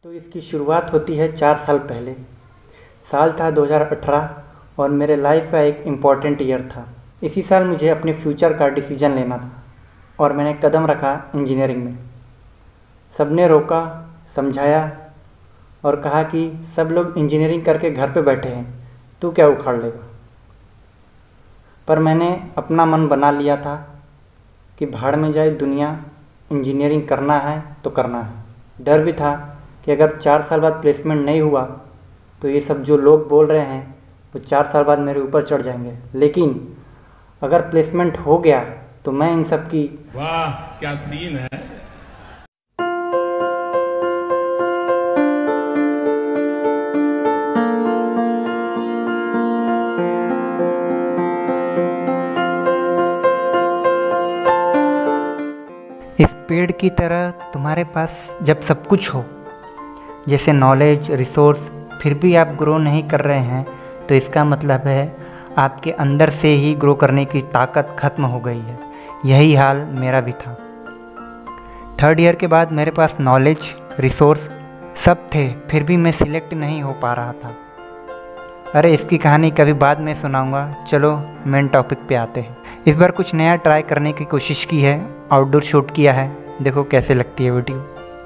तो इसकी शुरुआत होती है 4 साल पहले। साल था 2018 और मेरे लाइफ का एक इम्पॉर्टेंट ईयर था। इसी साल मुझे अपने फ्यूचर का डिसीजन लेना था और मैंने कदम रखा इंजीनियरिंग में। सबने रोका, समझाया और कहा कि सब लोग इंजीनियरिंग करके घर पे बैठे हैं, तू क्या उखाड़ लेगा। पर मैंने अपना मन बना लिया था कि भाड़ में जाए दुनिया, इंजीनियरिंग करना है तो करना है। डर भी था कि अगर 4 साल बाद प्लेसमेंट नहीं हुआ तो ये सब जो लोग बोल रहे हैं वो 4 साल बाद मेरे ऊपर चढ़ जाएंगे, लेकिन अगर प्लेसमेंट हो गया तो मैं इन सब की वाह क्या सीन है। इस पेड़ की तरह तुम्हारे पास जब सब कुछ हो, जैसे नॉलेज, रिसोर्स, फिर भी आप ग्रो नहीं कर रहे हैं तो इसका मतलब है आपके अंदर से ही ग्रो करने की ताकत खत्म हो गई है। यही हाल मेरा भी था। 3rd ईयर के बाद मेरे पास नॉलेज, रिसोर्स सब थे, फिर भी मैं सिलेक्ट नहीं हो पा रहा था। अरे इसकी कहानी कभी बाद में सुनाऊंगा। चलो मेन टॉपिक पे आते हैं। इस बार कुछ नया ट्राई करने की कोशिश की है, आउटडोर शूट किया है, देखो कैसे लगती है वीडियो।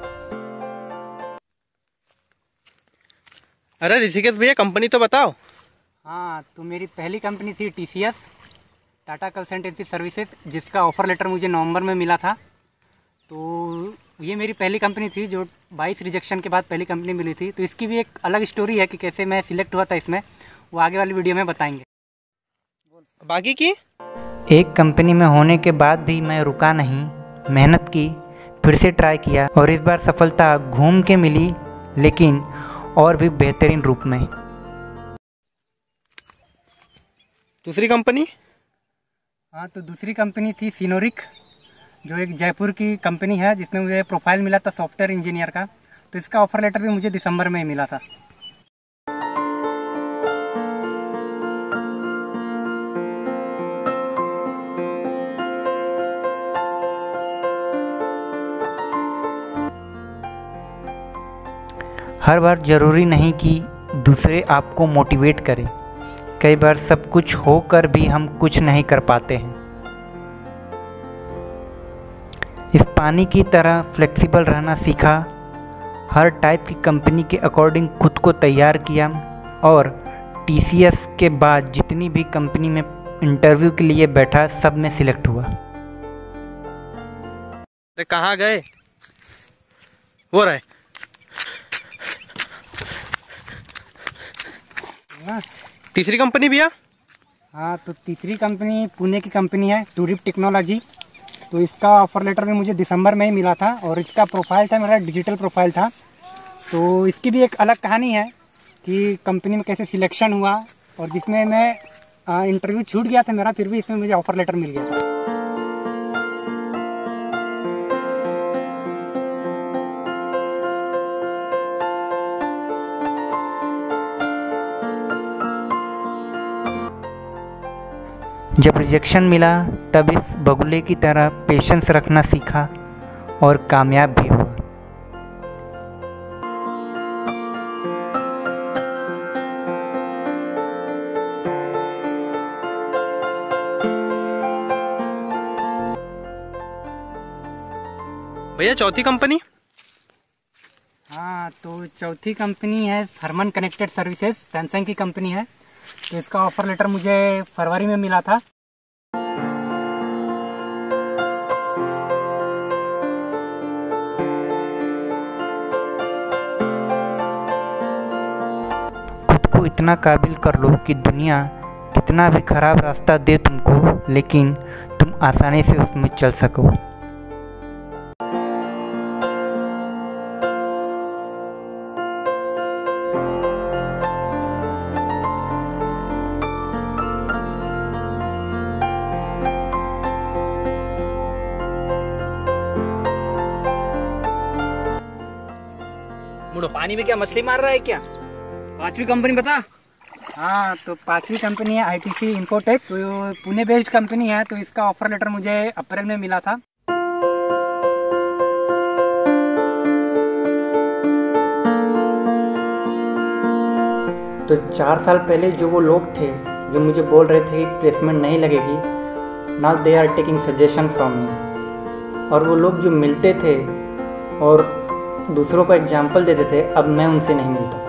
अरे ऋषिकेश भैया, कंपनी तो बताओ। हाँ, तो मेरी पहली कंपनी थी TCS, टाटा कंसल्टेंसी सर्विसेज, जिसका ऑफ़र लेटर मुझे नवंबर में मिला था। तो ये मेरी पहली कंपनी थी जो 22 रिजेक्शन के बाद पहली कंपनी मिली थी। तो इसकी भी एक अलग स्टोरी है कि कैसे मैं सिलेक्ट हुआ था इसमें, वो आगे वाली वीडियो में बताएंगे। बाकी की एक कंपनी में होने के बाद भी मैं रुका नहीं, मेहनत की, फिर से ट्राई किया और इस बार सफलता घूम के मिली, लेकिन और भी बेहतरीन रूप में। दूसरी कंपनी? हाँ, तो दूसरी कंपनी थी सिनोरिक, जो एक जयपुर की कंपनी है, जिसमें मुझे प्रोफाइल मिला था सॉफ्टवेयर इंजीनियर का। तो इसका ऑफर लेटर भी मुझे दिसंबर में ही मिला था। हर बार ज़रूरी नहीं कि दूसरे आपको मोटिवेट करें। कई बार सब कुछ होकर भी हम कुछ नहीं कर पाते हैं। इस पानी की तरह फ्लेक्सिबल रहना सीखा, हर टाइप की कंपनी के अकॉर्डिंग खुद को तैयार किया और TCS के बाद जितनी भी कंपनी में इंटरव्यू के लिए बैठा, सब में सिलेक्ट हुआ। अरे कहाँ गए? वो रहे। तीसरी कंपनी भैया? हाँ, तो तीसरी कंपनी पुणे की कंपनी है, टूरिप टेक्नोलॉजी। तो इसका ऑफर लेटर भी मुझे दिसंबर में ही मिला था और इसका प्रोफाइल था, मेरा डिजिटल प्रोफाइल था। तो इसकी भी एक अलग कहानी है कि कंपनी में कैसे सिलेक्शन हुआ और जिसमें मैं इंटरव्यू छूट गया था मेरा, फिर भी इसमें मुझे ऑफर लेटर मिल गया था। जब रिजेक्शन मिला तब इस बगुले की तरह पेशेंस रखना सीखा और कामयाब भी हुआ। भैया चौथी कंपनी? हाँ, तो चौथी कंपनी है हरमन कनेक्टेड सर्विसेज, सैमसंग की कंपनी है। तो इसका ऑफर लेटर मुझे फरवरी में मिला था। खुद को इतना काबिल कर लो कि दुनिया कितना भी खराब रास्ता दे तुमको, लेकिन तुम आसानी से उसमें चल सको। मुड़ो, पानी में क्या मछली मार रहा है क्या? पांचवी कंपनी बता। हाँ, तो पांचवी कंपनी है ITC इन्फोटेक, तो पुणे बेस्ड कंपनी है। तो इसका ऑफर लेटर मुझे अप्रैल में मिला था। तो 4 साल पहले जो वो लोग थे जो मुझे बोल रहे थे कि प्लेसमेंट नहीं लगेगी, now they are taking suggestion from me. और वो लोग जो मिलते थे और दूसरों को एग्जाम्पल देते थे, अब मैं उनसे नहीं मिलता।